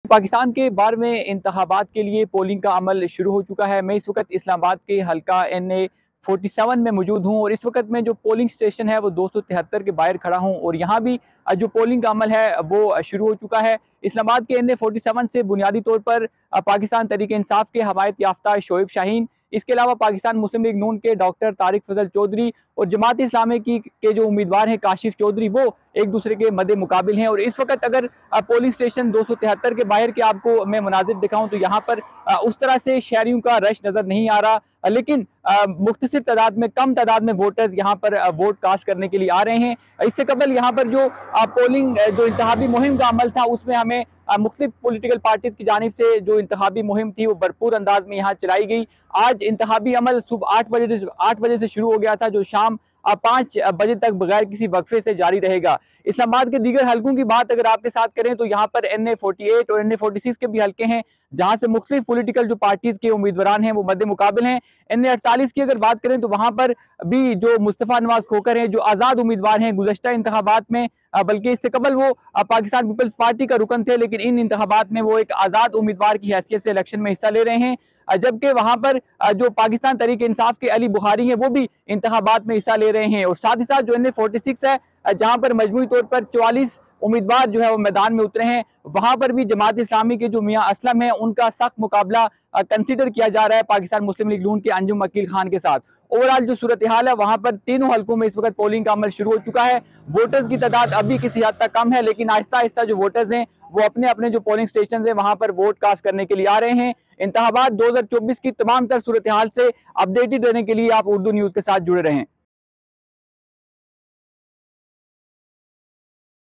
पाकिस्तान के बार में इंतखाबात के लिए पोलिंग का अमल शुरू हो चुका है। मैं इस वक्त इस्लामाबाद के हल्का NA 47 में मौजूद हूँ और इस वक्त में जो पोलिंग स्टेशन है वो 273 के बाहर खड़ा हूँ और यहाँ भी जो पोलिंग का अमल है वो शुरू हो चुका है। इस्लामाबाद के NA 47 से बुनियादी तौर पर पाकिस्तान तहरीक इंसाफ के हमायत याफ्ता शोएब शाहीन, इसके अलावा पाकिस्तान मुस्लिम लीग नून के डॉक्टर तारिक फजल चौधरी और जमात इस्लामी के जो उम्मीदवार हैं काशिफ चौधरी, वो एक दूसरे के मद्दे मुकाबिल हैं। और इस वक्त अगर पोलिंग स्टेशन 273 के बाहर के आपको मैं मनाजिर दिखाऊं तो यहाँ पर उस तरह से शहरियों का रश नजर नहीं आ रहा, लेकिन मुख्तसर तादाद में, कम तादाद में वोटर्स यहाँ पर वोट कास्ट करने के लिए आ रहे हैं। इससे कबल यहाँ पर जो पोलिंग जो इंतखाबी मुहिम का अमल था उसमें हमें मुख्तलिफ पॉलिटिकल पार्टीज की जानिब से जो इंतखाबी मुहिम थी वो भरपूर अंदाज में यहाँ चलाई गई। आज इंतखाबी अमल सुबह 8 बजे से शुरू हो गया था, जो शाम 5 बजे तक बगैर किसी वक्फे से जारी रहेगा। इस्लामाबाद के दीगर हलकों की बात अगर आपके साथ करें तो यहाँ पर NA 48 और NA 46 के भी हलके हैं जहां से मुख्तलिफ पॉलिटिकल जो पार्टीज के उम्मीदवार हैं वो मद्दे मुकाबिल हैं। NA 48 की अगर बात करें तो वहां पर भी जो मुस्तफा नवाज खोखर हैं, जो आजाद उम्मीदवार हैं, गुज़श्ता इंतखाबात में, बल्कि इससे कबल वो पाकिस्तान पीपल्स पार्टी का रुकन थे, लेकिन इन इंतखाबात में वो एक आजाद उम्मीदवार की हैसियत से इलेक्शन में हिस्सा ले रहे हैं। जबकि वहां पर जो पाकिस्तान तहरीक इंसाफ के अली बुखारी हैं वो भी इंतखाबात में हिस्सा ले रहे हैं। और साथ ही साथ जो NA 46 है जहां पर मजमूई तौर पर 44 उम्मीदवार जो है वो मैदान में उतरे हैं, वहां पर भी जमात इस्लामी के जो मियां असलम है उनका सख्त मुकाबला कंसिडर किया जा रहा है पाकिस्तान मुस्लिम लीग नून के अंजुम अकील खान के साथ। ओवरऑल जो सूरत हाल है वहां पर तीनों हलकों में इस वक्त पोलिंग का अमल शुरू हो चुका है। वोटर्स की तादाद अभी किसी हद तक कम है, लेकिन आहिस्ता आहिस्ता जो वोटर्स हैं वो अपने अपने जो पोलिंग स्टेशन है वहां पर वोट कास्ट करने के लिए आ रहे हैं। इंतखाबात 2024 की तमाम तर सूरत हाल से अपडेटेड रहने के लिए आप उर्दू न्यूज के साथ जुड़े रहें।